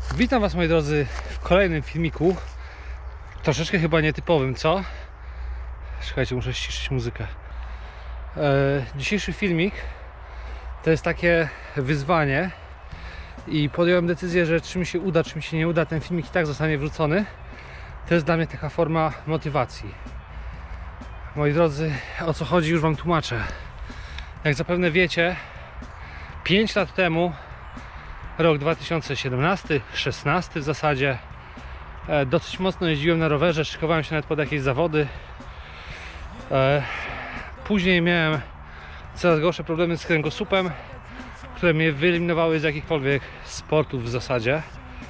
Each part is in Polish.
Witam Was, moi drodzy, w kolejnym filmiku. Troszeczkę chyba nietypowym, co? Słuchajcie, muszę ściszyć muzykę. Dzisiejszy filmik to jest takie wyzwanie i podjąłem decyzję, że czy mi się uda, czy mi się nie uda, ten filmik i tak zostanie wrzucony. To jest dla mnie taka forma motywacji. Moi drodzy, o co chodzi, już Wam tłumaczę. Jak zapewne wiecie, 5 lat temu, rok 2017-16 w zasadzie, dosyć mocno jeździłem na rowerze, szykowałem się nawet pod jakieś zawody. Później miałem coraz gorsze problemy z kręgosłupem, które mnie wyeliminowały z jakichkolwiek sportów w zasadzie.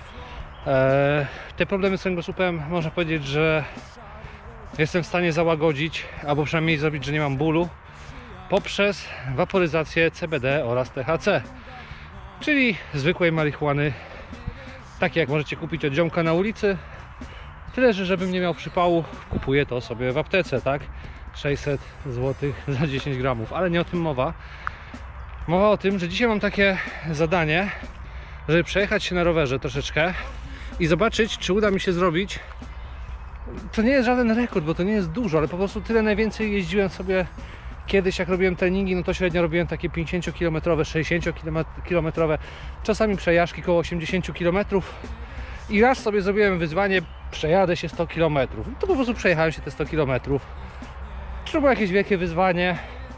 Te problemy z kręgosłupem można powiedzieć, że jestem w stanie załagodzić, albo przynajmniej zrobić, że nie mam bólu, poprzez waporyzację CBD oraz THC, czyli zwykłej marihuany, takie jak możecie kupić od ziomka na ulicy. Tyle, że żebym nie miał przypału, kupuję to sobie w aptece, tak? 600 zł za 10 gramów, ale nie o tym mowa. Mowa o tym, że dzisiaj mam takie zadanie, żeby przejechać się na rowerze troszeczkę i zobaczyć, czy uda mi się zrobić. To nie jest żaden rekord, bo to nie jest dużo, ale po prostu tyle najwięcej jeździłem sobie kiedyś, jak robiłem treningi, no to średnio robiłem takie 50-kilometrowe, 60-kilometrowe, czasami przejażdżki koło 80 km. I raz sobie zrobiłem wyzwanie, przejadę się 100 km. To po prostu przejechałem się te 100 km. Czy to było jakieś wielkie wyzwanie?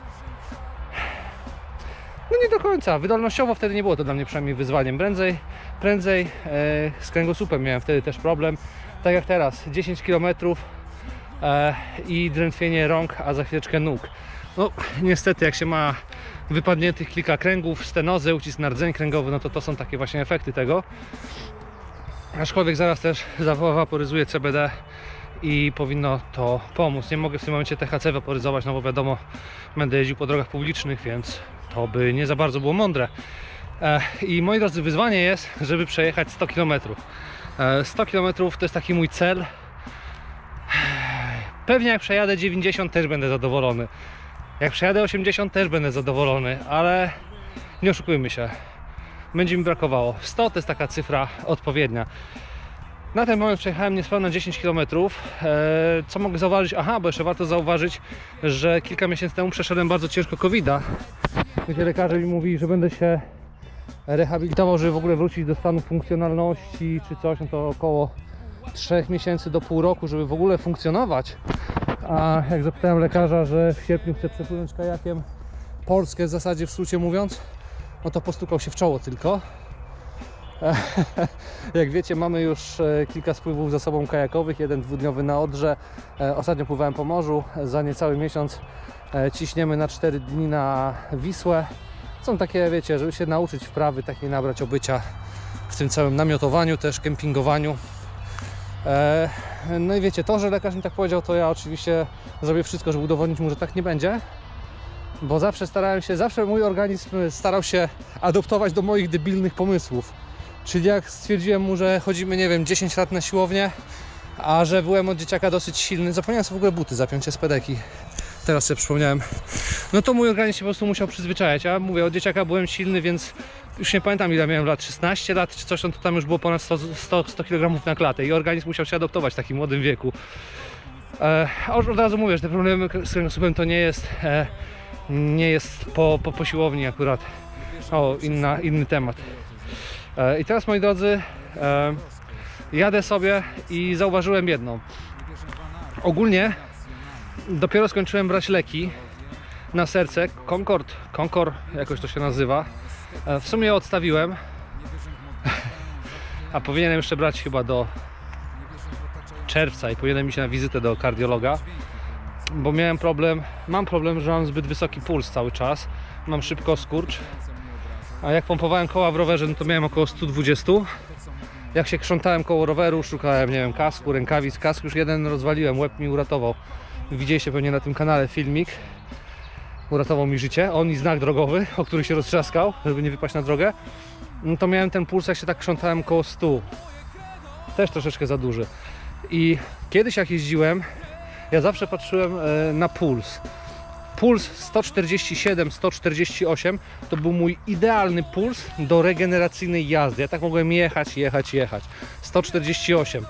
No nie do końca. Wydolnościowo wtedy nie było to dla mnie przynajmniej wyzwaniem. Prędzej z kręgosłupem miałem wtedy też problem. Tak jak teraz, 10 km i drętwienie rąk, a za chwileczkę nóg. No niestety, jak się ma wypadniętych kilka kręgów, stenozę, ucisk na rdzeń kręgowy, no to są takie właśnie efekty tego. Aczkolwiek zaraz też waporyzuję CBD i powinno to pomóc. Nie mogę w tym momencie THC waporyzować, no bo wiadomo, będę jeździł po drogach publicznych, więc to by nie za bardzo było mądre. I moi drodzy, wyzwanie jest, żeby przejechać 100 km. 100 km to jest taki mój cel. Pewnie jak przejadę 90 też będę zadowolony. Jak przejadę 80 też będę zadowolony, ale nie oszukujmy się. Będzie mi brakowało. 100 to jest taka cyfra odpowiednia. Na ten moment przejechałem niespełna 10 km. Co mogę zauważyć? Aha, bo jeszcze warto zauważyć, że kilka miesięcy temu przeszedłem bardzo ciężko COVID-a, gdzie lekarze mi mówili, że będę się rehabilitował, żeby w ogóle wrócić do stanu funkcjonalności czy coś, no to około 3 miesięcy do pół roku, żeby w ogóle funkcjonować. A jak zapytałem lekarza, że w sierpniu chcę przepłynąć kajakiem Polskę, w zasadzie w skrócie mówiąc, no to postukał się w czoło tylko. Jak wiecie, mamy już kilka spływów za sobą kajakowych, jeden dwudniowy na Odrze. Ostatnio pływałem po morzu, za niecały miesiąc ciśniemy na 4 dni na Wisłę. Są takie, wiecie, żeby się nauczyć wprawy, takiej nabrać obycia w tym całym namiotowaniu, też kempingowaniu. No i wiecie, to, że lekarz mi tak powiedział, to ja oczywiście zrobię wszystko, żeby udowodnić mu, że tak nie będzie. Bo zawsze mój organizm starał się adoptować do moich debilnych pomysłów. Czyli jak stwierdziłem mu, że chodzimy, nie wiem, 10 lat na siłownię, a że byłem od dzieciaka dosyć silny, zapomniałem sobie w ogóle buty zapiąć z pedeki. Teraz sobie przypomniałem. No to mój organizm się po prostu musiał przyzwyczajać. Ja mówię, od dzieciaka byłem silny, więc już nie pamiętam ile miałem lat, 16 lat czy coś, no to tam już było ponad 100 kg na klatę i organizm musiał się adoptować w takim młodym wieku. Od razu mówię, że te problemy z kręgosłupem to nie jest po siłowni akurat. Inny temat. I teraz, moi drodzy, jadę sobie i zauważyłem jedno. Ogólnie dopiero skończyłem brać leki na serce, Concor, jakoś to się nazywa. W sumie je odstawiłem, a powinienem jeszcze brać chyba do czerwca i powinienem iść na wizytę do kardiologa, bo mam problem, że mam zbyt wysoki puls cały czas, mam szybko skurcz, a jak pompowałem koła w rowerze, no to miałem około 120. Jak się krzątałem koło roweru, szukałem, nie wiem, kasku, rękawic, kask już jeden rozwaliłem, łeb mi uratował. Widzieliście pewnie na tym kanale filmik, uratował mi życie, on i znak drogowy, o który się roztrzaskał, żeby nie wypaść na drogę. No to miałem ten puls, jak się tak krzątałem, koło 100. Też troszeczkę za duży. I kiedyś jak jeździłem, ja zawsze patrzyłem na puls. puls 147-148 to był mój idealny puls do regeneracyjnej jazdy. Ja tak mogłem jechać. 148,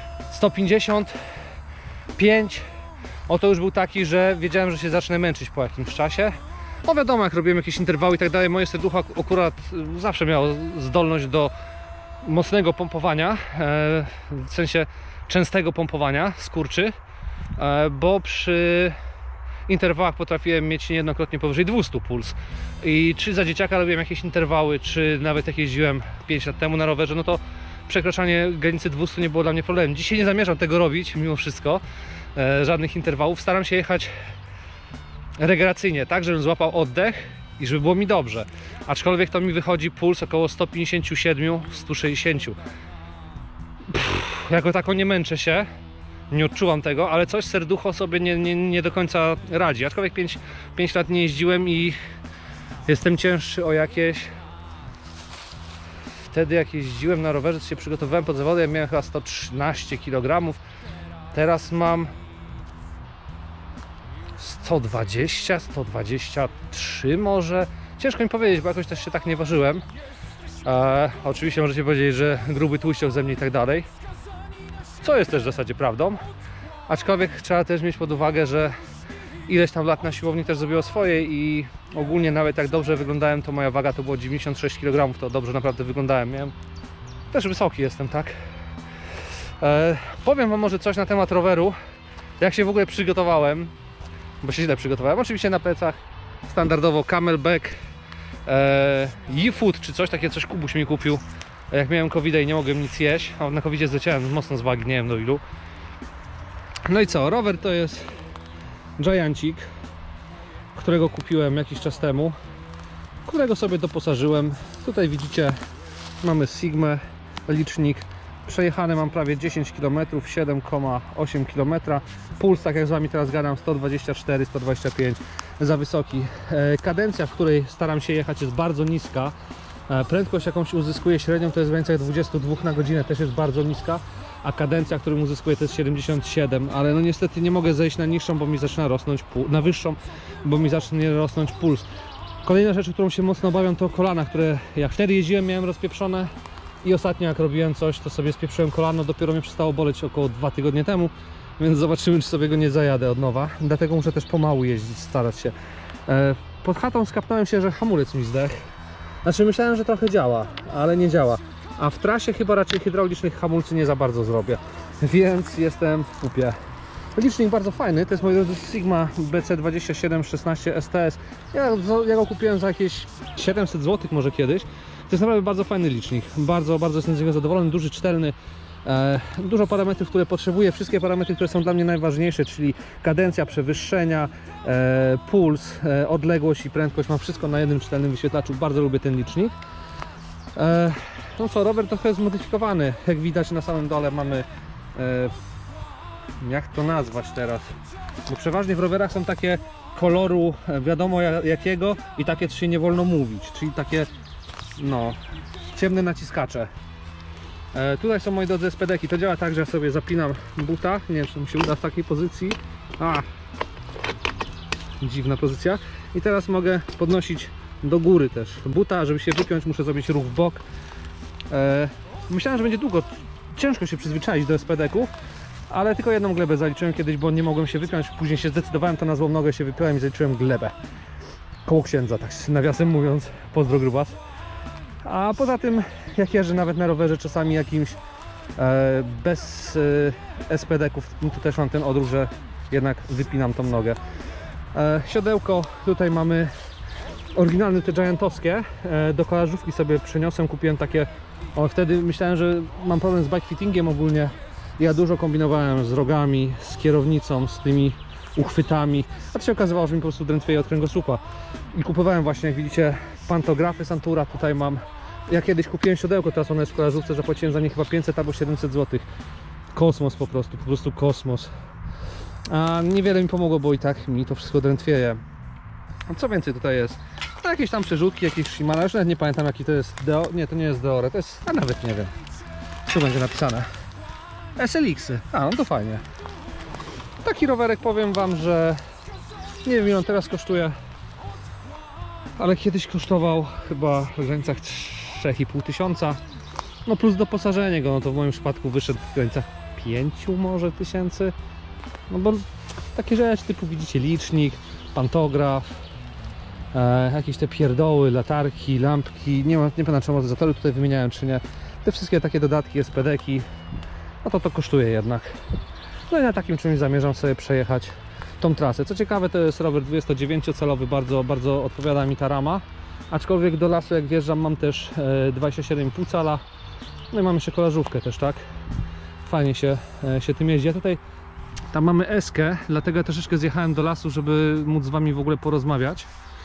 155. Oto już był taki, że wiedziałem, że się zacznę męczyć po jakimś czasie. No wiadomo, jak robiłem jakieś interwały i tak dalej, moje serducho akurat zawsze miało zdolność do mocnego pompowania, w sensie częstego pompowania skurczy, bo przy interwałach potrafiłem mieć niejednokrotnie powyżej 200 puls. I czy za dzieciaka robiłem jakieś interwały, czy nawet jak jeździłem 5 lat temu na rowerze, no to przekraczanie granicy 200 nie było dla mnie problemem. Dzisiaj nie zamierzam tego robić, mimo wszystko, żadnych interwałów. Staram się jechać regeneracyjnie, tak, żebym złapał oddech i żeby było mi dobrze. Aczkolwiek to mi wychodzi puls około 157-160. Jako tako nie męczę się, nie odczuwam tego, ale coś serducho sobie nie do końca radzi. Aczkolwiek 5 lat nie jeździłem i jestem cięższy o jakieś... Wtedy jak jeździłem na rowerze, to się przygotowywałem pod zawody, ja miałem chyba 113 kg. Teraz mam 120, 123 może. Ciężko mi powiedzieć, bo jakoś też się tak nie ważyłem. Oczywiście możecie powiedzieć, że gruby tłuścioch ze mnie i tak dalej. Co jest też w zasadzie prawdą. Aczkolwiek trzeba też mieć pod uwagę, że ileś tam lat na siłowni też zrobiło swoje i ogólnie nawet jak dobrze wyglądałem, to moja waga to było 96 kg, to dobrze naprawdę wyglądałem. Miałem... Też wysoki jestem, tak? Powiem wam może coś na temat roweru, jak się w ogóle przygotowałem, bo się źle przygotowałem. Oczywiście na plecach standardowo Camelback, eFood czy coś, takie coś Kubuś mi kupił. Jak miałem COVID i nie mogłem nic jeść, a na COVID zleciałem mocno z wagi, nie wiem do ilu. No i co, rower to jest Giancik, którego kupiłem jakiś czas temu, którego sobie doposażyłem. Tutaj widzicie, mamy Sigmę, licznik. Przejechane mam prawie 10 km, 7,8 km. Puls, tak jak z wami teraz gadam, 124-125, za wysoki. Kadencja, w której staram się jechać, jest bardzo niska. Prędkość, jaką się uzyskuje średnią, to jest w granicach 22 na godzinę, też jest bardzo niska. A kadencja, którą uzyskuję, to jest 77, ale no niestety nie mogę zejść na niższą, bo mi zaczyna rosnąć na wyższą, bo mi zacznie rosnąć puls. Kolejna rzecz, którą się mocno obawiam, to kolana, które jak wtedy jeździłem, miałem rozpieprzone i ostatnio jak robiłem coś, to sobie spieprzyłem kolano, dopiero mnie przestało boleć około 2 tygodnie temu, więc zobaczymy, czy sobie go nie zajadę od nowa. Dlatego muszę też pomału jeździć, starać się. Pod chatą skapnąłem się, że hamulec mi zdechł. Znaczy myślałem, że trochę działa, ale nie działa. A w trasie chyba raczej hydraulicznych hamulcy nie za bardzo zrobię, więc jestem w kupie. Licznik bardzo fajny, to jest moi drodzy Sigma BC2716 STS. Ja go kupiłem za jakieś 700 zł może kiedyś. To jest naprawdę bardzo fajny licznik, bardzo jestem z niego zadowolony, duży, czytelny. Dużo parametrów, które potrzebuję, wszystkie parametry, które są dla mnie najważniejsze, czyli kadencja, przewyższenia, puls, odległość i prędkość, mam wszystko na jednym czytelnym wyświetlaczu, bardzo lubię ten licznik. No co, rower trochę zmodyfikowany, jak widać na samym dole mamy, jak to nazwać teraz, bo przeważnie w rowerach są takie koloru wiadomo jakiego i takie, co się nie wolno mówić, czyli takie, no, ciemne naciskacze. Tutaj są, moi drodzy, SPD-ki. To działa tak, że ja sobie zapinam buta. Nie wiem, czy mi się uda w takiej pozycji. Dziwna pozycja. I teraz mogę podnosić do góry też buta. Żeby się wypiąć, muszę zrobić ruch w bok. Myślałem, że będzie długo. Ciężko się przyzwyczaić do SPD-ków, ale tylko jedną glebę zaliczyłem kiedyś, bo nie mogłem się wypiąć. Później się zdecydowałem, to na złą nogę się wypiąłem i zaliczyłem glebę. Koło księdza, tak nawiasem mówiąc. Pozdro grubas. A poza tym, jak jeżdżę nawet na rowerze czasami jakimś bez SPD-ków, tu też mam ten odruch, że jednak wypinam tą nogę. Siodełko, tutaj mamy oryginalne te giantowskie, do kolażówki sobie przeniosłem, kupiłem takie, wtedy myślałem, że mam problem z bike fittingiem ogólnie. Ja dużo kombinowałem z rogami, z kierownicą, z tymi uchwytami, a to się okazywało, że mi po prostu drętwieje od kręgosłupa. I kupowałem właśnie, jak widzicie, pantografy Santura, tutaj mam. Ja kiedyś kupiłem siodełko, teraz one jest w kolażówce, zapłaciłem za nie chyba 500 albo 700 zł. Kosmos po prostu kosmos. A niewiele mi pomogło, bo i tak mi to wszystko drętwieje. A co więcej tutaj jest? No, jakieś tam przerzutki, jakieś Shimano, już nawet nie pamiętam jaki to jest nie, to nie jest Deore, to jest, a nawet nie wiem. Co będzie napisane? SLX-y, no to fajnie. Taki rowerek, powiem wam, że Nie wiem ile on teraz kosztuje, ale kiedyś kosztował chyba w granicach 3,5 tysiąca. No plus doposażenie go, no to w moim przypadku wyszedł w granicach 5 może tysięcy. No bo takie rzeczy typu widzicie licznik, pantograf, jakieś te pierdoły, latarki, lampki, nie pamiętam czy amortyzatory tutaj wymieniałem czy nie. Te wszystkie takie dodatki, SPD-ki, no to kosztuje jednak. No i na takim czymś zamierzam sobie przejechać tą trasę. Co ciekawe, to jest rower 29-calowy, bardzo odpowiada mi ta rama. Aczkolwiek do lasu jak wjeżdżam mam też 27,5 cala. No i mam jeszcze kolażówkę też, tak? Fajnie się tym jeździ. Tam mamy S-kę, dlatego ja troszeczkę zjechałem do lasu, żeby móc z Wami w ogóle porozmawiać.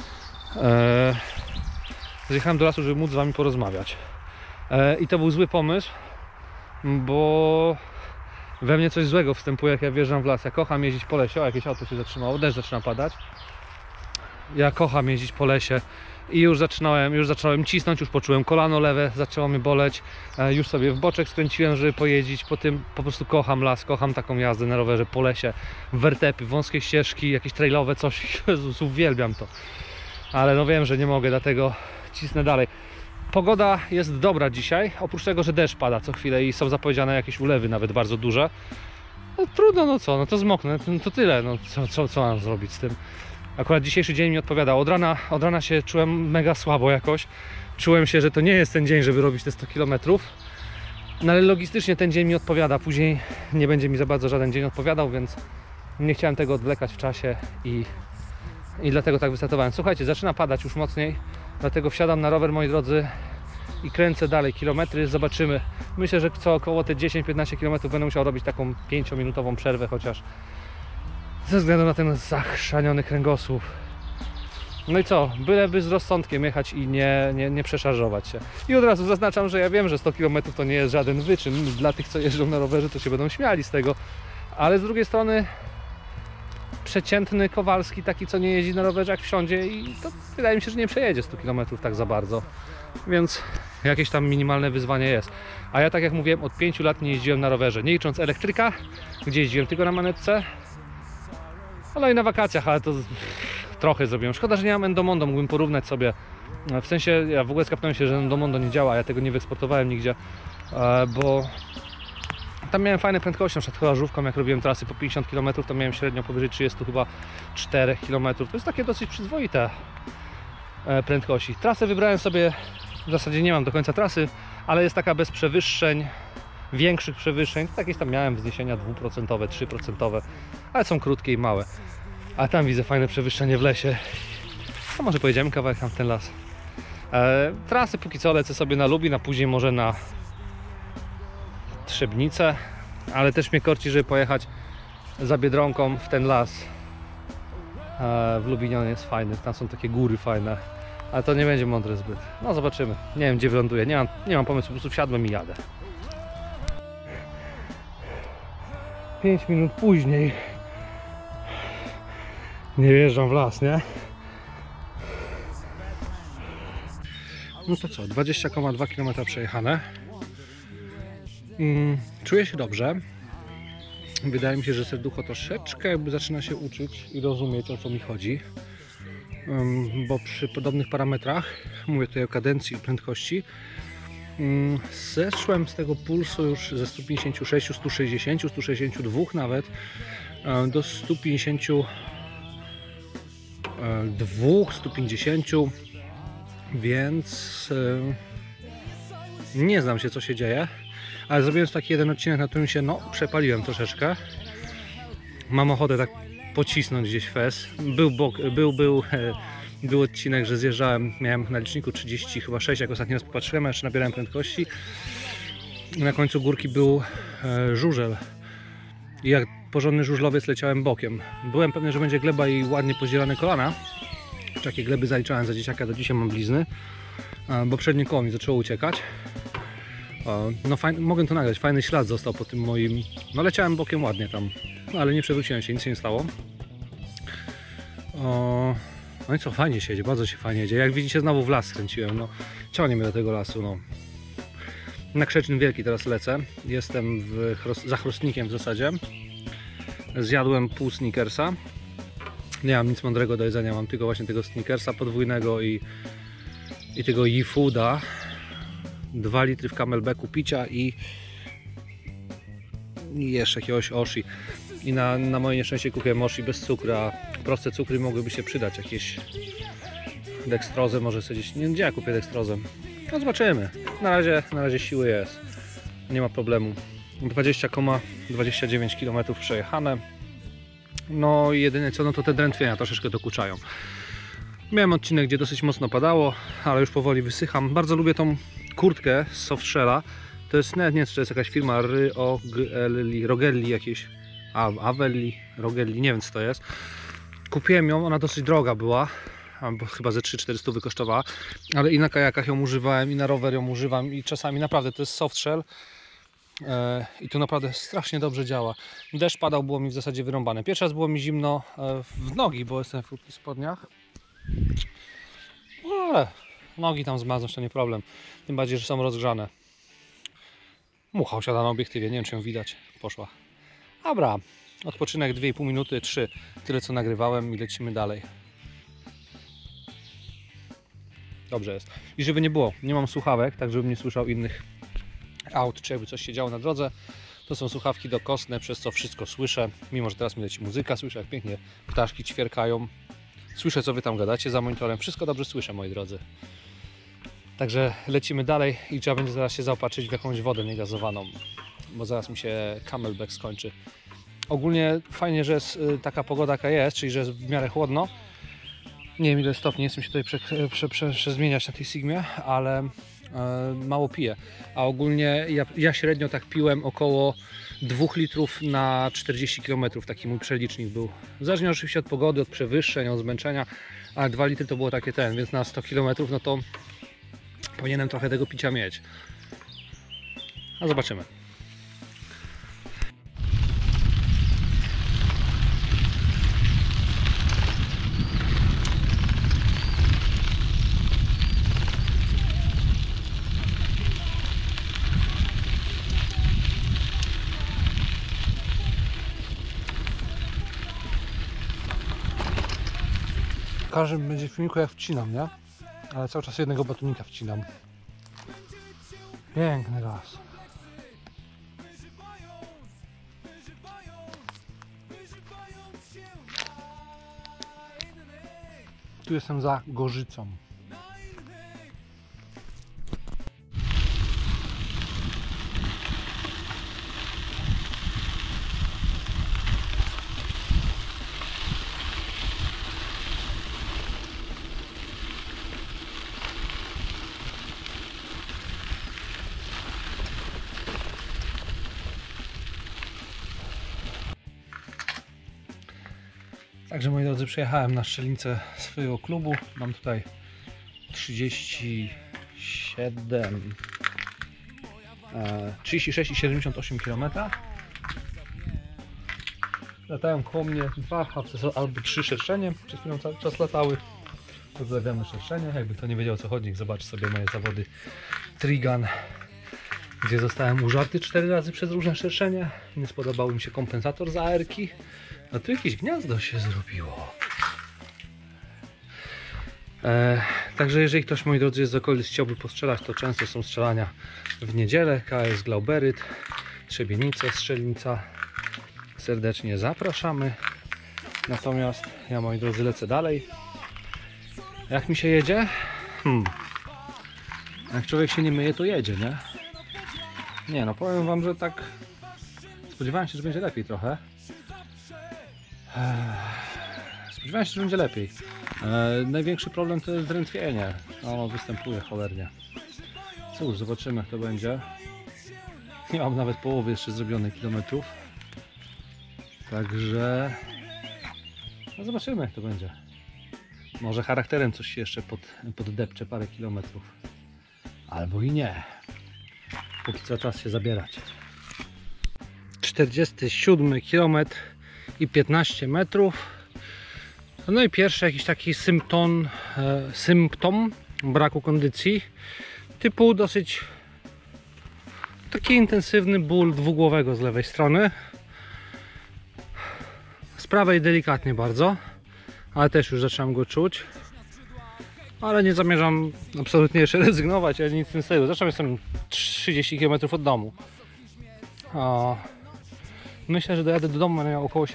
Zjechałem do lasu, żeby móc z Wami porozmawiać. I to był zły pomysł, bo we mnie coś złego wstępuje, jak ja wjeżdżam w las. Ja kocham jeździć po lesie. O, jakieś auto się zatrzymało, deszcz zaczyna padać. Ja kocham jeździć po lesie i już zacząłem cisnąć, już poczułem kolano lewe, zaczęło mnie boleć. Już sobie w boczek skręciłem, żeby pojeździć. Po tym po prostu kocham las, kocham taką jazdę na rowerze po lesie. Wertepy, wąskie ścieżki, jakieś trailowe, coś. Jezus, uwielbiam to. Ale no wiem, że nie mogę, dlatego cisnę dalej. Pogoda jest dobra dzisiaj, oprócz tego, że deszcz pada co chwilę i są zapowiedziane jakieś ulewy, nawet bardzo duże. No trudno, no co, no to zmoknę, to tyle, no co mam zrobić z tym. Akurat dzisiejszy dzień mi odpowiada. Od rana się czułem mega słabo jakoś. Czułem się, że to nie jest ten dzień, żeby robić te 100 km. No ale logistycznie ten dzień mi odpowiada. Później nie będzie mi za bardzo żaden dzień odpowiadał, więc nie chciałem tego odwlekać w czasie i dlatego tak wystartowałem. Słuchajcie, zaczyna padać już mocniej, dlatego wsiadam na rower, moi drodzy, i kręcę dalej kilometry. Zobaczymy. Myślę, że co około te 10-15 km będę musiał robić taką 5-minutową przerwę chociaż. Ze względu na ten zachrzaniony kręgosłup. No i co? Byleby z rozsądkiem jechać i nie przeszarżować się. I od razu zaznaczam, że ja wiem, że 100 km to nie jest żaden wyczyn. Dla tych, co jeżdżą na rowerze, to się będą śmiali z tego. Ale z drugiej strony przeciętny Kowalski, taki co nie jeździ na rowerze, jak wsiądzie, i to wydaje mi się, że nie przejedzie 100 km tak za bardzo. Więc jakieś tam minimalne wyzwanie jest. A ja, tak jak mówiłem, od 5 lat nie jeździłem na rowerze. Nie licząc elektryka, gdzie jeździłem tylko na manetce. No i na wakacjach, ale to trochę zrobiłem. Szkoda, że nie mam Endomondo, mógłbym porównać sobie. W sensie, ja w ogóle skapnąłem się, że Endomondo nie działa, ja tego nie wyeksportowałem nigdzie, bo tam miałem fajne prędkości, na przykład kolażówką, jak robiłem trasy po 50 km, to miałem średnio powyżej 30 chyba 4 km. To jest takie dosyć przyzwoite prędkości. Trasę wybrałem sobie, w zasadzie nie mam do końca trasy, ale jest taka bez przewyższeń, większych przewyższeń. Jakieś tam miałem wzniesienia 2%, 3%, ale są krótkie i małe. A tam widzę fajne przewyższenie w lesie. No może pojedziemy kawałek tam w ten las. Trasy póki co lecę sobie na Lubin, a później może na Trzebnicę, ale też mnie korci, żeby pojechać za Biedronką w ten las. W Lubinie on jest fajny, tam są takie góry fajne, ale to nie będzie mądre zbyt. No zobaczymy, nie wiem gdzie wyląduję, nie mam pomysłu, po prostu wsiadłem i jadę. 5 minut później nie wjeżdżam w las, nie? No to co, 20,2 km przejechane. Czuję się dobrze. Wydaje mi się, że serducho troszeczkę jakby zaczyna się uczyć i rozumieć, o co mi chodzi. Bo przy podobnych parametrach, mówię tutaj o kadencji i prędkości, zeszłem z tego pulsu już ze 156, 160, 162 nawet do 152, 150, więc nie znam się, co się dzieje, ale zrobiłem taki jeden odcinek, na którym się przepaliłem troszeczkę. Mam ochotę tak pocisnąć gdzieś fez. Był odcinek, że zjeżdżałem, miałem na liczniku 30 chyba 6, jak ostatni raz popatrzyłem, a jeszcze nabierałem prędkości. Na końcu górki był żużel i jak porządny żużlowiec leciałem bokiem. Byłem pewny, że będzie gleba i ładnie pozdzielane kolana. Takie gleby zaliczałem za dzieciaka, do dzisiaj mam blizny, bo przednie koło mi zaczęło uciekać. No fajnie, mogę to nagrać, fajny ślad został po tym moim, no leciałem bokiem ładnie tam, ale nie przewróciłem się, nic się nie stało. No i co, fajnie się jedzie, bardzo się fajnie jedzie. Jak widzicie, znowu w las skręciłem, no ciągnie mnie do tego lasu, no. Na Krzeczyn Wielki teraz lecę, jestem za Chrostnikiem w zasadzie. Zjadłem pół Snickersa, Nie mam nic mądrego do jedzenia, mam tylko właśnie tego Snickersa podwójnego i tego eFooda. 2 litry w Camelbacku picia i jeszcze jakiegoś Oshi. I na moje nieszczęście kupiłem Oshi bez cukru, a proste cukry mogłyby się przydać. Jakieś dekstrozę może sobie gdzieś... Nie, gdzie ja kupię dekstrozę? No zobaczymy. Na razie siły jest. Nie ma problemu. 20,29 km przejechane. No i jedynie co, no to te drętwienia troszeczkę dokuczają. Miałem odcinek, gdzie dosyć mocno padało, ale już powoli wysycham. Bardzo lubię tą kurtkę z Softshella. To jest, nie wiem, czy to jest jakaś firma Rogelli jakieś, Avelli, Rogelli, nie wiem co to jest. Kupiłem ją, ona dosyć droga była, bo chyba ze 3-400 kosztowała, ale i na kajakach ją używałem, i na rower ją używam, i czasami naprawdę to jest Softshell. I to naprawdę strasznie dobrze działa. Deszcz padał, było mi w zasadzie wyrąbane. Pierwszy raz było mi zimno w nogi, bo jestem w krótkich spodniach. Ale nogi tam zmaznąć to nie problem. Tym bardziej, że są rozgrzane. Mucha osiada na obiektywie, nie wiem czy ją widać. Poszła. Dobra, odpoczynek 2,5 minuty, 3. Tyle co nagrywałem i lecimy dalej. Dobrze jest. I żeby nie było, nie mam słuchawek, tak żebym nie słyszał innych aut, czy jakby coś się działo na drodze. To są słuchawki dokosne, przez co wszystko słyszę. Mimo że teraz mi leci muzyka, słyszę jak pięknie ptaszki ćwierkają. Słyszę co wy tam gadacie za monitorem. Wszystko dobrze słyszę, moi drodzy. Także lecimy dalej i trzeba będzie zaraz się zaopatrzyć w jakąś wodę niegazowaną, bo zaraz mi się Camelback skończy. Ogólnie fajnie, że jest taka pogoda jaka jest, czyli że jest w miarę chłodno. Nie wiem ile stopni, nie chcę się tutaj przezmieniać na tej Sigmie, ale mało piję. A ogólnie ja średnio tak piłem około 2 litrów na 40 km, taki mój przelicznik był. Zależnie oczywiście od pogody, od przewyższeń, od zmęczenia, ale 2 litry to było takie więc na 100 km no to powinienem trochę tego picia mieć. A zobaczymy. W każdym będzie filmiku jak wcinam, nie? Ale cały czas jednego batonika wcinam. Piękny las. Tu jestem za Gorzycą. Także moi drodzy, przyjechałem na strzelnicę swojego klubu. Mam tutaj 36,78 km. Latają koło mnie 2 albo 3 szerszenie. Przez chwilę cały czas latały. Pozdrawiamy szerszenie. Jakby to nie wiedział o co chodzi, zobacz sobie moje zawody Trigun, gdzie zostałem użarty 4 razy przez różne szerszenie. Nie spodobał mi się kompensator za AR-ki. A tu jakieś gniazdo się zrobiło. Także jeżeli ktoś, moi drodzy, jest z okolic, chciałby postrzelać, to często są strzelania w niedzielę. KS Glauberyt, Trzebienice, Strzelnica. Serdecznie zapraszamy. Natomiast ja, moi drodzy, lecę dalej. Jak mi się jedzie? Jak człowiek się nie myje, to jedzie, nie? Nie no, powiem wam, że tak spodziewałem się, że będzie lepiej trochę. Spodziewałem się, że będzie lepiej. Największy problem to jest drętwienie. Ono występuje cholernie. Cóż, zobaczymy jak to będzie. Nie mam nawet połowy jeszcze zrobionych kilometrów. Także no zobaczymy jak to będzie. Może charakterem coś się jeszcze poddepcze parę kilometrów. Albo i nie. Póki co czas się zabierać. 47 km i 15 metrów. No i pierwszy jakiś taki symptom braku kondycji. Typu dosyć taki intensywny ból dwugłowego z lewej strony. Z prawej delikatnie bardzo, ale też już zaczynam go czuć. Ale nie zamierzam absolutnie jeszcze rezygnować, ale nic w tym stylu. Zresztą jestem 30 km od domu. Myślę, że dojadę do domu, będę miał około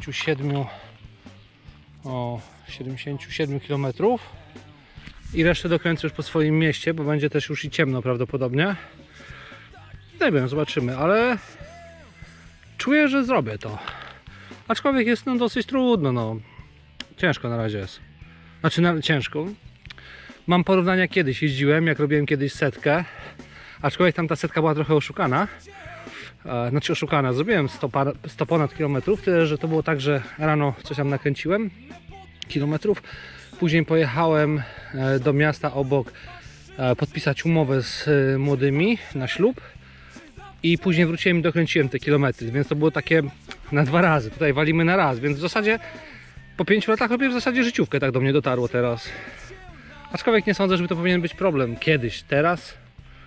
77 km i resztę dokręcę już po swoim mieście, bo będzie też już i ciemno prawdopodobnie. Nie wiem, zobaczymy, ale czuję, że zrobię to. Aczkolwiek jest dosyć trudno, no. Ciężko na razie jest. Znaczy, ciężko. Mam porównania, kiedyś jeździłem, jak robiłem kiedyś setkę. Aczkolwiek tam ta setka była trochę oszukana. Znaczy oszukana, zrobiłem 100 ponad kilometrów, tyle że to było tak, że rano coś tam nakręciłem kilometrów, później pojechałem do miasta obok podpisać umowę z młodymi na ślub i później wróciłem i dokręciłem te kilometry, więc to było takie na 2 razy, tutaj walimy na raz, więc w zasadzie po 5 latach robię w zasadzie życiówkę, tak do mnie dotarło teraz. Aczkolwiek nie sądzę, żeby to powinien być problem kiedyś, teraz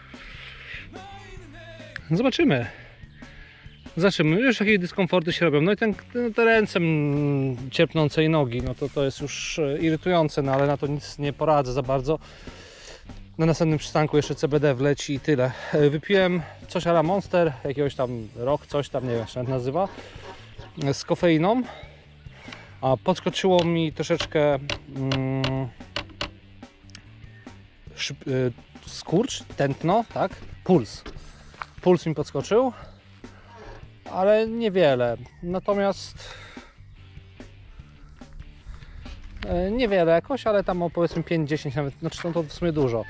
zobaczymy. Zobaczymy, już jakieś dyskomforty się robią. No i te ręce cierpnące i nogi, no to jest już irytujące, no ale na to nic nie poradzę za bardzo. Na następnym przystanku jeszcze CBD wleci i tyle. Wypiłem coś a la Monster, jakiegoś tam Rock, coś tam, nie wiem jak się nazywa, z kofeiną. A podskoczyło mi troszeczkę skurcz, tętno, tak? Puls mi podskoczył, ale niewiele. Natomiast niewiele jakoś, ale tam o powiedzmy 5-10 nawet, znaczy to w sumie dużo.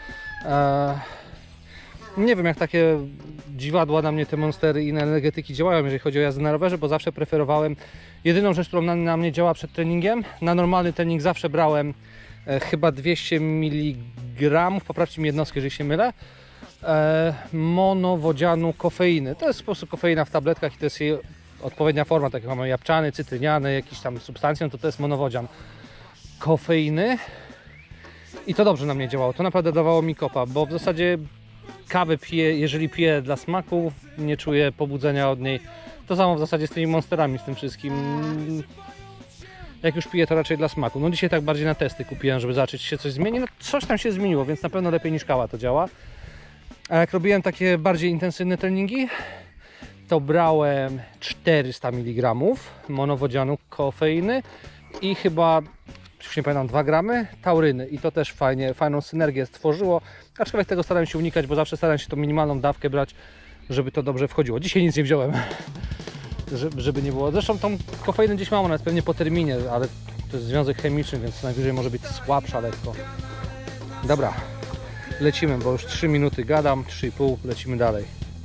Nie wiem jak takie dziwadła na mnie te Monstery i inne energetyki działają, jeżeli chodzi o jazdę na rowerze, bo zawsze preferowałem jedyną rzecz, którą na mnie działa przed treningiem. Na normalny trening zawsze brałem chyba 200 mg, poprawcie mi jednostkę, jeżeli się mylę, monowodzianu kofeiny. To jest po prostu kofeina w tabletkach i to jest jej odpowiednia forma, tak jak mamy jabłczany, cytryniany, jakiś tam substancją, to jest monowodzian kofeiny i to dobrze na mnie działało, to naprawdę dawało mi kopa, bo w zasadzie kawę piję, jeżeli piję dla smaku, nie czuję pobudzenia od niej. To samo w zasadzie z tymi Monsterami, z tym wszystkim. Jak już piję, to raczej dla smaku. No dzisiaj tak bardziej na testy kupiłem, żeby zobaczyć, czy się coś zmieni. No coś tam się zmieniło, więc na pewno lepiej niż kawa to działa. A jak robiłem takie bardziej intensywne treningi, to brałem 400 mg monowodzianu kofeiny i chyba, już nie pamiętam, 2 gramy tauryny i to też fajną synergię stworzyło, aczkolwiek tego staram się unikać, bo zawsze staram się tą minimalną dawkę brać, żeby to dobrze wchodziło. Dzisiaj nic nie wziąłem, żeby nie było. Zresztą tą kofeinę gdzieś mam, ona jest pewnie po terminie, ale to jest związek chemiczny, więc najwyżej może być słabsza lekko. Dobra, lecimy, bo już 3 minuty gadam, 3,5, lecimy dalej.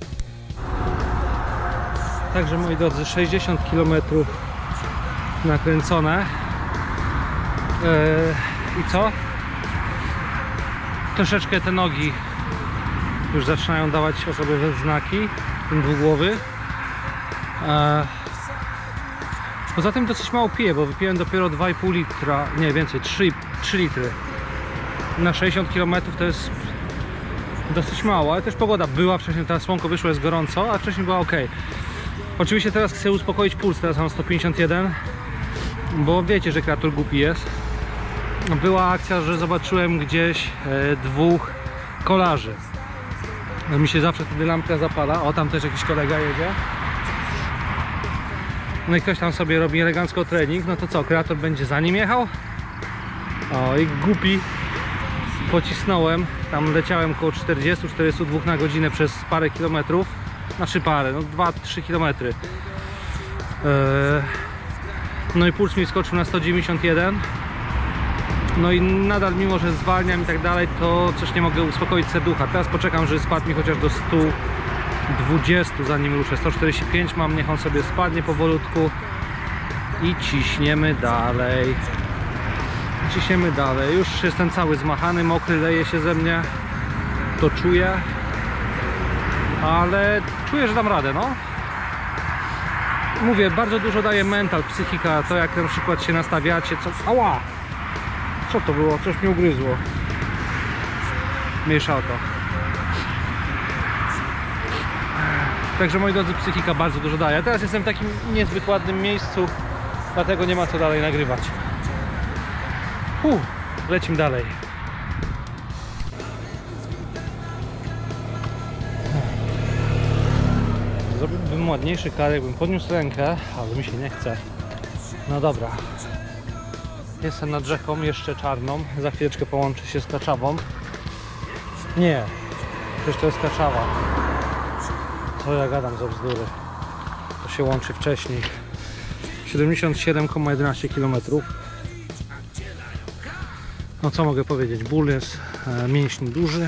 Także moi drodzy, 60 km nakręcone. I co? Troszeczkę te nogi już zaczynają dawać o sobie znaki, ten dwugłowy. Poza tym dosyć mało piję, bo wypiłem dopiero 2,5 litra, nie więcej, 3 litry. Na 60 km to jest dosyć mało, ale też pogoda była wcześniej, teraz słonko wyszło, jest gorąco, a wcześniej była ok. Oczywiście teraz chcę uspokoić puls, teraz mam 151, bo wiecie, że kreatur głupi jest. Była akcja, że zobaczyłem gdzieś 2 kolarzy. Mi się zawsze wtedy lampka zapala. O, tam też jakiś kolega jedzie. No i ktoś tam sobie robi elegancko trening. No to co, kreator będzie za nim jechał? O, i głupi pocisnąłem. Tam leciałem około 40-42 na godzinę przez parę kilometrów. Znaczy parę, no 2-3 kilometry. No i puls mi skoczył na 191. No i nadal, mimo że zwalniam i tak dalej, to coś nie mogę uspokoić serducha. Teraz poczekam, że spadł mi chociaż do 120, zanim ruszę. 145 mam, niech on sobie spadnie powolutku i ciśniemy dalej. Ciśniemy dalej. Już jestem cały zmachany, mokry, leje się ze mnie. To czuję. Ale czuję, że dam radę, no. Mówię, bardzo dużo daje mental, psychika, to jak na przykład się nastawiacie, co... Ała! Co to było? Coś mnie ugryzło. Mniejsza o to. Także moi drodzy, psychika bardzo dużo daje. Ja teraz jestem w takim niezbyt ładnym miejscu, dlatego nie ma co dalej nagrywać. Lecimy dalej. Zrobiłbym ładniejszy kadr, jakbym podniósł rękę, ale mi się nie chce. No dobra. Jestem nad rzeką, jeszcze czarną. Za chwileczkę połączę się z Kaczawą. Nie, przecież to jest Kaczawa. Co ja gadam za bzdury. To się łączy wcześniej. 77,11 km. No co mogę powiedzieć? Ból jest, mięśni duży.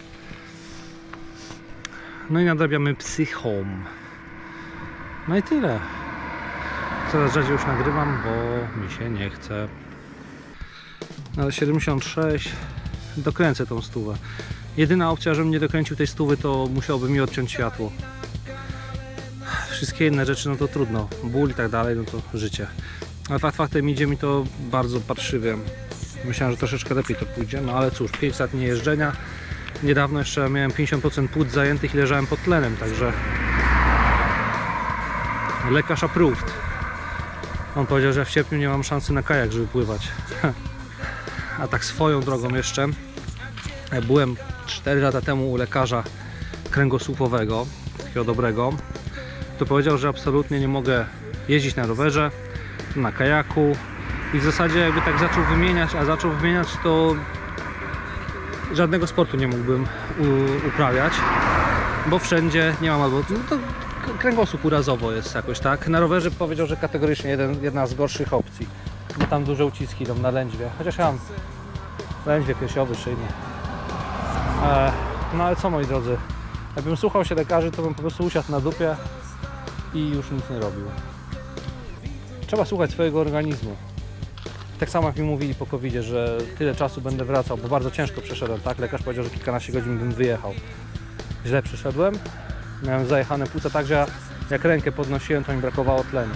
No i nadrabiamy psychą. No i tyle. Coraz rzadziej już nagrywam, bo mi się nie chce. Ale 76 dokręcę tą stówę. Jedyna opcja, żebym nie dokręcił tej stówy, to musiałoby mi odciąć światło. Wszystkie inne rzeczy, no to trudno. Ból i tak dalej, no to życie. Ale faktem idzie mi to bardzo parszywie. Myślałem, że troszeczkę lepiej to pójdzie, no ale cóż, 5 lat niejeżdżenia. Niedawno jeszcze miałem 50% płuc zajętych i leżałem pod tlenem, także lekarz approved. On powiedział, że w sierpniu nie mam szansy na kajak, żeby pływać. A tak swoją drogą jeszcze, byłem 4 lata temu u lekarza kręgosłupowego, takiego dobrego, to powiedział, że absolutnie nie mogę jeździć na rowerze, na kajaku i w zasadzie jakby tak zaczął wymieniać, to żadnego sportu nie mógłbym uprawiać, bo wszędzie nie mam albo no to kręgosłup urazowo jest jakoś tak. Na rowerze powiedział, że kategorycznie jedna z gorszych opcji, bo tam duże uciski idą na lędźwie, chociaż ja mam lędźwie piersiowy, szyjny. No ale co, moi drodzy, jakbym słuchał się lekarzy, to bym po prostu usiadł na dupie i już nic nie robił. Trzeba słuchać swojego organizmu. Tak samo jak mi mówili po COVID-zie, że tyle czasu będę wracał, bo bardzo ciężko przeszedłem, tak? Lekarz powiedział, że kilkanaście godzin bym wyjechał. Źle przeszedłem. Miałem zajechane płuca tak, że jak rękę podnosiłem, to mi brakowało tlenu.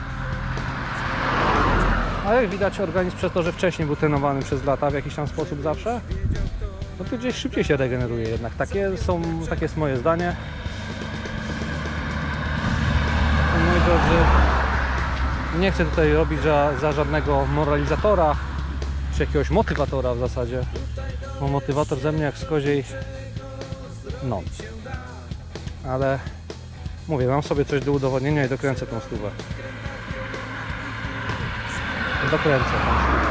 A jak widać, organizm przez to, że wcześniej był trenowany przez lata w jakiś tam sposób zawsze, no to gdzieś szybciej się regeneruje jednak. Takie jest moje zdanie. Moi drodzy, nie chcę tutaj robić za żadnego moralizatora, czy jakiegoś motywatora w zasadzie. Bo motywator ze mnie jak z koziej no. Ale mówię, mam sobie coś do udowodnienia i dokręcę tą stówę. Dokręcę tą stówę.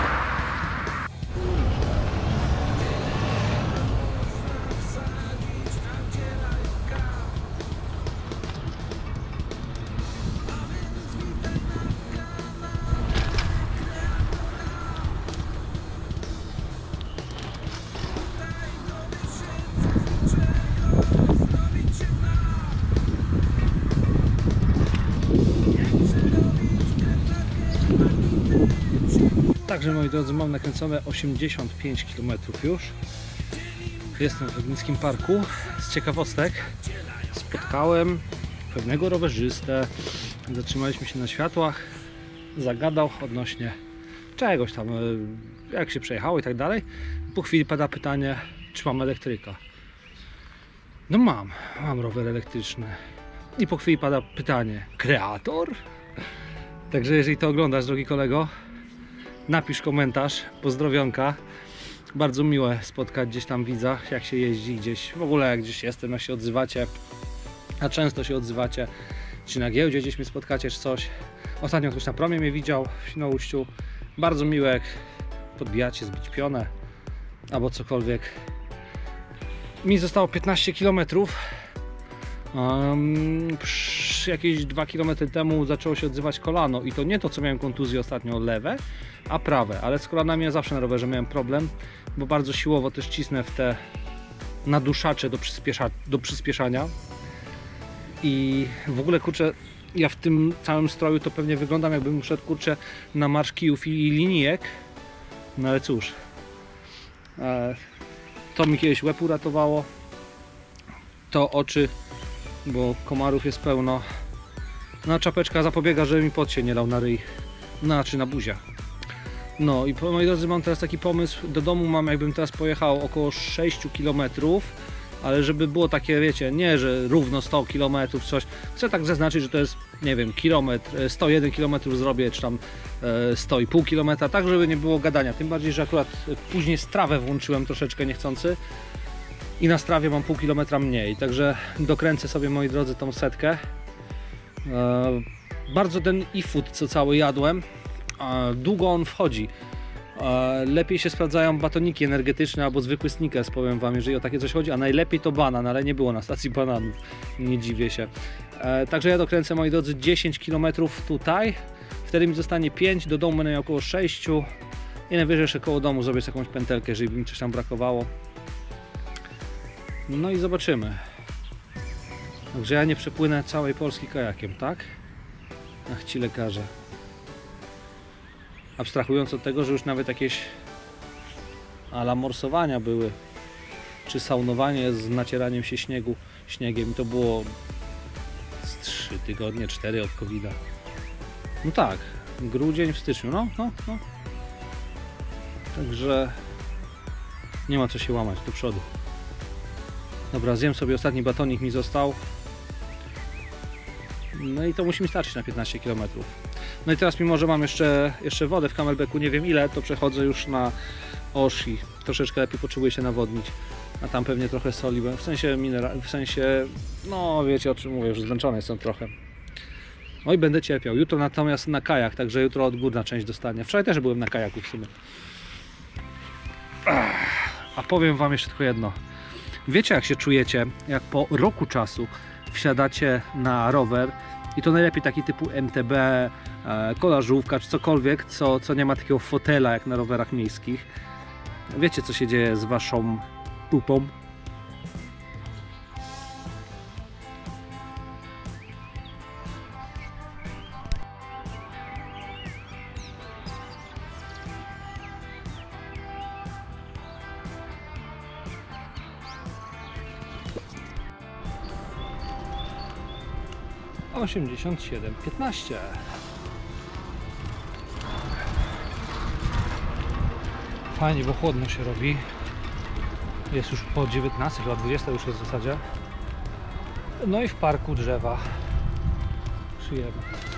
Także moi drodzy, mam nakręcone 85 km już. Jestem w Legnickim Parku. Z ciekawostek spotkałem pewnego rowerzystę. Zatrzymaliśmy się na światłach. Zagadał odnośnie czegoś tam, jak się przejechało i tak dalej. Po chwili pada pytanie, czy mam elektryka. No mam rower elektryczny. I po chwili pada pytanie, kreator? Także jeżeli to oglądasz, drogi kolego, napisz komentarz, pozdrowionka. Bardzo miłe spotkać gdzieś tam widza, jak się jeździ gdzieś, w ogóle jak gdzieś jestem, jak się odzywacie, a często się odzywacie, czy na giełdzie gdzieś mnie spotkacie, czy coś. Ostatnio ktoś na promie mnie widział w Świnoujściu. Bardzo miłe, jak podbijacie, zbić pionę, albo cokolwiek. Mi zostało 15 km. Jakieś 2 km temu zaczęło się odzywać kolano i to nie to, co miałem kontuzję ostatnio lewe, a prawe, ale z kolanami ja zawsze na rowerze miałem problem, bo bardzo siłowo też cisnę w te naduszacze do przyspieszania i w ogóle kurczę, ja w tym całym stroju to pewnie wyglądam, jakbym szedł kurczę na marsz kijów i linijek, no ale cóż, to mi kiedyś łeb uratowało, to oczy, bo komarów jest pełno. No, czapeczka zapobiega, żeby mi pot się nie lał na ryj, czy na buzię. No i moi drodzy, mam teraz taki pomysł, do domu mam, jakbym teraz pojechał, około 6 km, ale żeby było takie, wiecie, nie, że równo 100 km coś, chcę tak zaznaczyć, że to jest, nie wiem, kilometr, 101 km zrobię, czy tam 100,5 km, tak żeby nie było gadania, tym bardziej, że akurat później strawę włączyłem troszeczkę niechcący i na strawie mam pół kilometra mniej, także dokręcę sobie, moi drodzy, tą setkę. Bardzo ten e-food, co cały jadłem, długo on wchodzi. Lepiej się sprawdzają batoniki energetyczne albo zwykły Snickers, powiem wam, jeżeli o takie coś chodzi, a najlepiej to banan, ale nie było na stacji bananów, nie dziwię się. Także ja dokręcę, moi drodzy, 10 km tutaj, wtedy mi zostanie 5, do domu będę miał około 6 i najwyżej jeszcze koło domu zrobię jakąś pętelkę, jeżeli by mi coś tam brakowało. No i zobaczymy. Także ja nie przepłynę całej Polski kajakiem, tak? Ach, ci lekarze. Abstrahując od tego, że już nawet jakieś ala morsowania były, czy saunowanie z nacieraniem się śniegiem, i to było z 3 tygodnie, 4 od COVID-a. No tak, grudzień w styczniu, no. Także nie ma co się łamać, do przodu. Dobra, zjem sobie ostatni batonik, mi został. No i to musi mi starczyć na 15 km. No i teraz, mimo że mam jeszcze wodę w Camelbacku, nie wiem ile, to przechodzę już na Oshi. Troszeczkę lepiej potrzebuję się nawodnić, a tam pewnie trochę soli, w sensie, no wiecie o czym mówię, już zmęczony jestem trochę. No i będę cierpiał. Jutro natomiast na kajak, także jutro odgórna część dostanie. Wczoraj też byłem na kajaku w sumie. A powiem wam jeszcze tylko jedno. Wiecie, jak się czujecie, jak po roku czasu wsiadacie na rower i to najlepiej taki typu MTB, kolażówka czy cokolwiek, co nie ma takiego fotela jak na rowerach miejskich. Wiecie, co się dzieje z waszą pupą? - 87,15. Fajnie, bo chłodno się robi. Jest już po 19, chyba 20 już jest w zasadzie. No i w parku drzewa. Przyjemnie.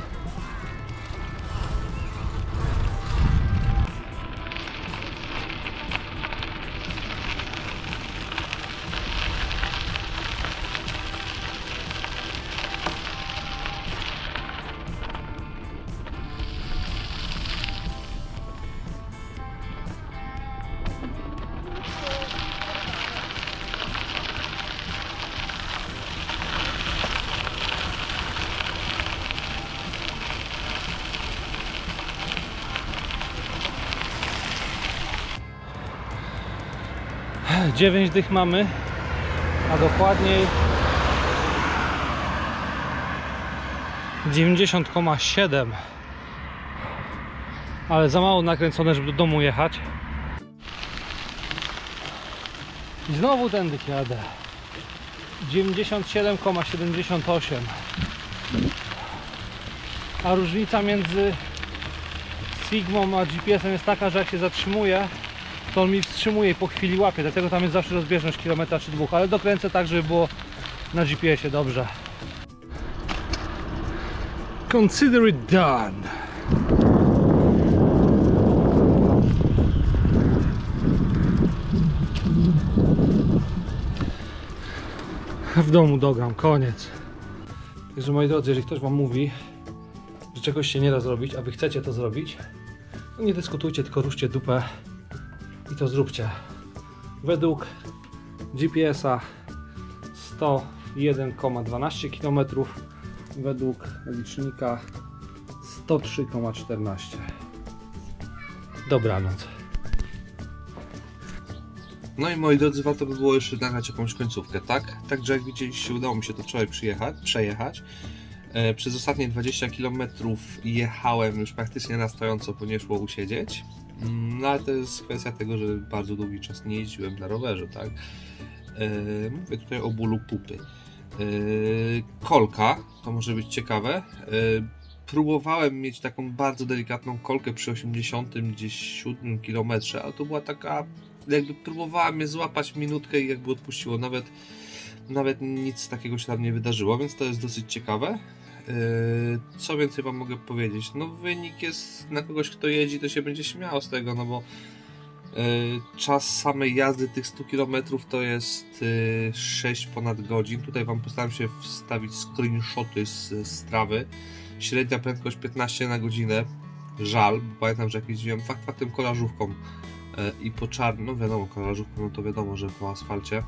Dziewięć dych mamy, a dokładniej 90,7, ale za mało nakręcone, żeby do domu jechać. I znowu tędy jadę. 97,78. A różnica między Sigmą a GPS-em jest taka, że jak się zatrzymuje, to on mi wstrzymuje i po chwili łapie, dlatego tam jest zawsze rozbieżność kilometra czy dwóch, ale dokręcę tak, żeby było na GPS-ie dobrze. Consider it done. W domu dogram, koniec. Także moi drodzy, jeżeli ktoś wam mówi, że czegoś się nie da zrobić, a wy chcecie to zrobić, to nie dyskutujcie, tylko ruszcie dupę i to zróbcie. Według GPS-a 101,12 km, według licznika 103,14. Dobranoc. No i moi drodzy, warto by było jeszcze nagrać jakąś końcówkę, tak? Także jak widzieliście, udało mi się to wczoraj przejechać. Przez ostatnie 20 km jechałem już praktycznie na stojąco, bo nie szło usiedzieć. No ale to jest kwestia tego, że bardzo długi czas nie jeździłem na rowerze, tak? Mówię tutaj o bólu pupy. Kolka, to może być ciekawe. Próbowałem mieć taką bardzo delikatną kolkę przy 87 km, ale to była taka jakby próbowała mnie złapać minutkę i jakby odpuściło. Nawet nic takiego się tam nie wydarzyło, więc to jest dosyć ciekawe. Co więcej wam mogę powiedzieć? No wynik jest na kogoś, kto jeździ, to się będzie śmiał z tego, no bo czas samej jazdy tych 100 km to jest 6 ponad godzin. Tutaj wam postaram się wstawić screenshoty z Strawy. Średnia prędkość 15 na godzinę. Żal, bo pamiętam, że jak jeździłem faktem kolażówką i po czarno, no wiadomo, kolażówką, no to wiadomo, że po asfalcie.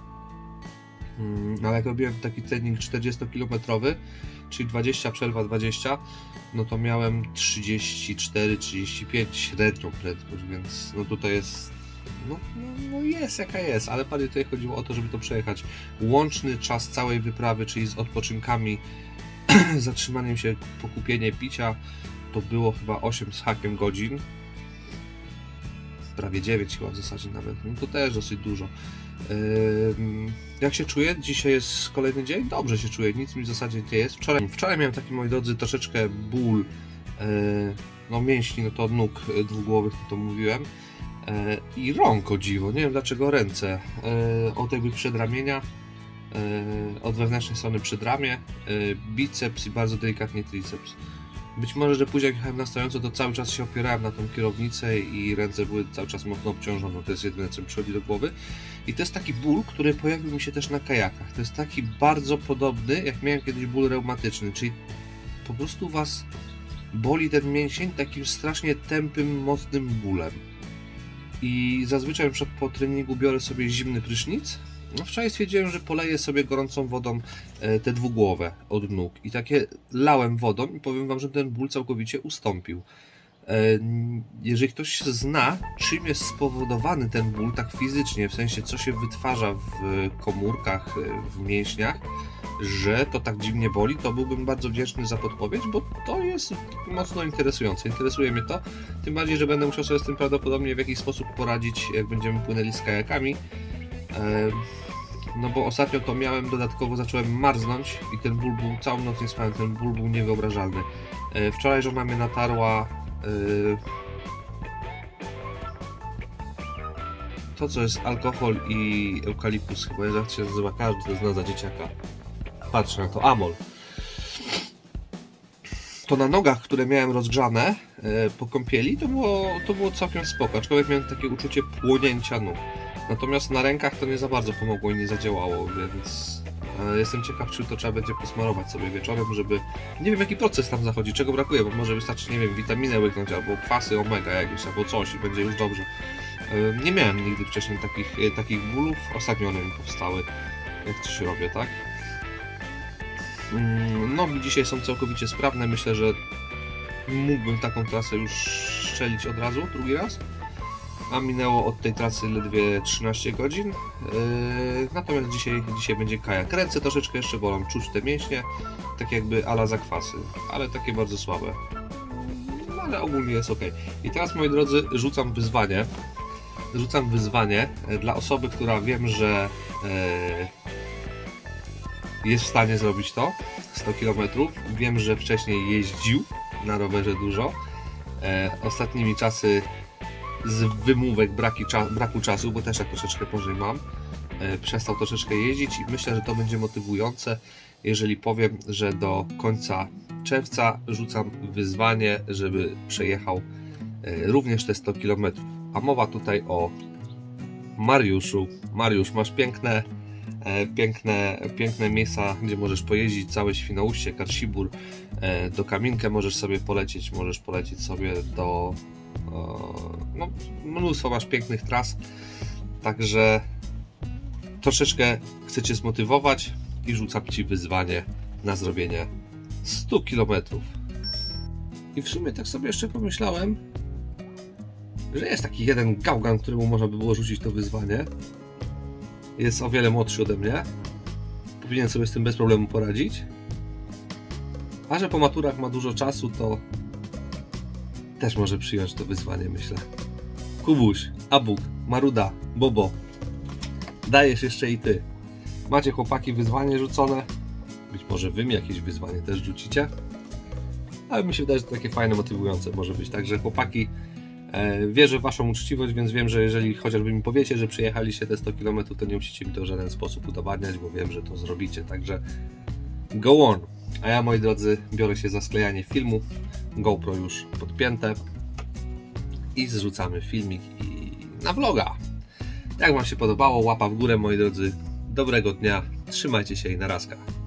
Ale jak robiłem taki trening 40-kilometrowy, czyli 20 przerwa 20, no to miałem 34-35 średnią prędkość, więc no tutaj jest, no jest jaka jest, ale bardziej tutaj chodziło o to, żeby to przejechać. Łączny czas całej wyprawy, czyli z odpoczynkami, zatrzymaniem się, pokupienie picia, to było chyba 8 z hakiem godzin. Prawie 9 chyba w zasadzie nawet, no to też dosyć dużo. Jak się czuję? Dzisiaj jest kolejny dzień? Dobrze się czuję, nic mi w zasadzie nie jest. Wczoraj miałem taki, moi drodzy, troszeczkę ból no mięśni, no to od nóg dwugłowych, to mówiłem, i rąk, o dziwo, nie wiem dlaczego ręce, od jakby przedramienia, od wewnętrznej strony przedramię, biceps i bardzo delikatnie triceps. Być może, że później jak jechałem na stojąco, to cały czas się opierałem na tą kierownicę i ręce były cały czas mocno obciążone, to jest jedyne, co mi przychodzi do głowy. I to jest taki ból, który pojawił mi się też na kajakach. To jest taki bardzo podobny, jak miałem kiedyś ból reumatyczny, czyli po prostu was boli ten mięsień takim strasznie tępym, mocnym bólem. I zazwyczaj po treningu biorę sobie zimny prysznic. No wczoraj stwierdziłem, że poleję sobie gorącą wodą te dwugłowe od nóg i takie lałem wodą i powiem wam, że ten ból całkowicie ustąpił. Jeżeli ktoś zna, czym jest spowodowany ten ból tak fizycznie, w sensie co się wytwarza w komórkach, w mięśniach, że to tak dziwnie boli, to byłbym bardzo wdzięczny za podpowiedź, bo to jest mocno interesujące. Interesuje mnie to, tym bardziej, że będę musiał sobie z tym prawdopodobnie w jakiś sposób poradzić, jak będziemy płynęli z kajakami. No bo ostatnio to miałem, dodatkowo zacząłem marznąć i ten ból był, całą noc nie spałem, ten ból był niewyobrażalny. Wczoraj żona mnie natarła to, co jest alkohol i eukaliptus, chyba jak się nazywa, każdy to zna za dzieciaka. Patrzę na to, amol. To na nogach, które miałem rozgrzane po kąpieli, to było całkiem spoko, aczkolwiek miałem takie uczucie płonięcia nóg. Natomiast na rękach to nie za bardzo pomogło i nie zadziałało, więc jestem ciekaw, czy to trzeba będzie posmarować sobie wieczorem, żeby... Nie wiem, jaki proces tam zachodzi, czego brakuje, bo może wystarczy, nie wiem, witaminę łyknąć, albo kwasy omega jakieś, albo coś i będzie już dobrze. Nie miałem nigdy wcześniej takich bólów, ostatnio one mi powstały, jak coś robię, tak? Nogi dzisiaj są całkowicie sprawne, myślę, że mógłbym taką trasę już strzelić od razu, drugi raz. A minęło od tej trasy ledwie 13 godzin, natomiast dzisiaj będzie kajak. Ręce troszeczkę jeszcze bolą, czuć te mięśnie, tak jakby ala zakwasy, ale takie bardzo słabe. No, ale ogólnie jest ok. I teraz, moi drodzy, rzucam wyzwanie dla osoby, która wiem, że jest w stanie zrobić to, 100 km. Wiem, że wcześniej jeździł na rowerze dużo. Ostatnimi czasy z wymówek braku czasu, bo też tak troszeczkę powyżej mam, przestał troszeczkę jeździć i myślę, że to będzie motywujące, jeżeli powiem, że do końca czerwca rzucam wyzwanie, żeby przejechał również te 100 km. A mowa tutaj o Mariuszu. Mariusz, masz piękne miejsca, gdzie możesz pojeździć, całe Świnoujście, Karsibór, do Kaminkę możesz sobie polecieć, sobie do... No, mnóstwo masz pięknych tras, także troszeczkę chcę Cię zmotywować i rzucam Ci wyzwanie na zrobienie 100 km. I w sumie tak sobie jeszcze pomyślałem, że jest taki jeden gałgan, któremu można by było rzucić to wyzwanie. Jest o wiele młodszy ode mnie, powinien sobie z tym bez problemu poradzić, a że po maturach ma dużo czasu, to też może przyjąć to wyzwanie, myślę. Kubuś, Abuk, Maruda, Bobo, dajesz jeszcze i Ty. Macie, chłopaki, wyzwanie rzucone. Być może Wy mi jakieś wyzwanie też rzucicie. Ale mi się wydaje, że to takie fajne, motywujące może być. Także chłopaki, Wierzę w Waszą uczciwość, więc wiem, że jeżeli chociażby mi powiecie, że przyjechaliście te 100 km, to nie musicie mi to w żaden sposób udowadniać, bo wiem, że to zrobicie. Także go on! A ja, moi drodzy, biorę się za sklejanie filmu. GoPro już podpięte i zrzucamy filmik na vloga. Jak Wam się podobało, łapa w górę, moi drodzy. Dobrego dnia, trzymajcie się i na razie.